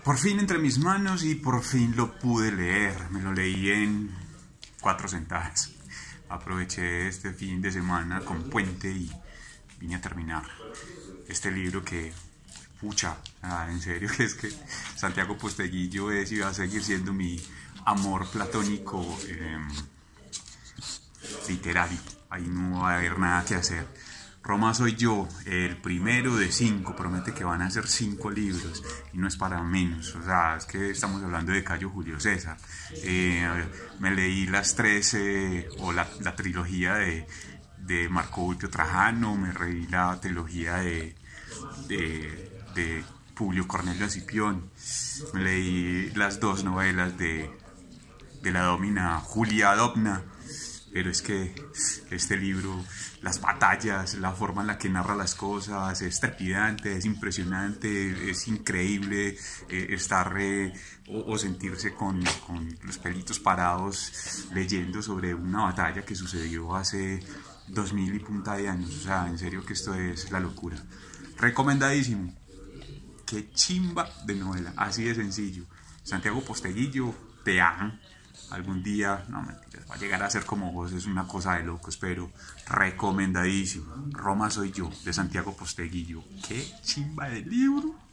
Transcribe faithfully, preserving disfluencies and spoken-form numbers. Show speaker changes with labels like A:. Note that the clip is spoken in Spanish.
A: Por fin entre mis manos y por fin lo pude leer. Me lo leí en cuatro sentadas. Aproveché este fin de semana con puente y vine a terminar este libro que, pucha, ah, en serio, que es que Santiago Posteguillo es y va a seguir siendo mi amor platónico eh, literario. Ahí no va a haber nada que hacer. Roma soy yo, el primero de cinco, promete que van a ser cinco libros y no es para menos, o sea, es que estamos hablando de Cayo Julio César. Eh, me leí las tres, eh, o la, la trilogía de, de Marco Tulio Trajano, me leí la trilogía de, de, de Publio Cornelio Escipión, me leí las dos novelas de, de la domina Julia Dobna. Pero es que este libro, las batallas, la forma en la que narra las cosas, es trepidante, es impresionante, es increíble eh, estar eh, o, o sentirse con, con los pelitos parados leyendo sobre una batalla que sucedió hace dos mil y punta de años. O sea, en serio que esto es la locura. Recomendadísimo. Qué chimba de novela, así de sencillo. Santiago Posteguillo, te amo. Algún día, no mentiras, va a llegar a ser como vos, es una cosa de locos, pero recomendadísimo. Roma soy yo, de Santiago Posteguillo. Qué chimba de libro.